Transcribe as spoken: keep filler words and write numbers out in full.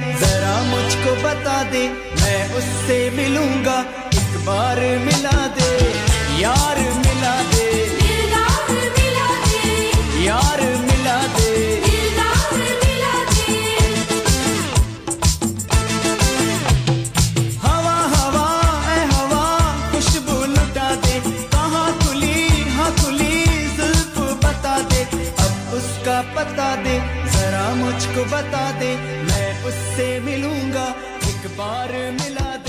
जरा मुझको बता दे, मैं उससे मिलूंगा, एक बार मिला दे यार, मिला दे दिलदार मिला दे, यार मिला दे। दिलदार मिला दे। हवा हवा ऐ हवा खुशबू लुटा दे, कहाँ खुली हाँ खुली जुल्फ बता दे, अब उसका पता दे, जरा मुझको बता दे, मैं उससे मिलूंगा, एक बार मिला दे।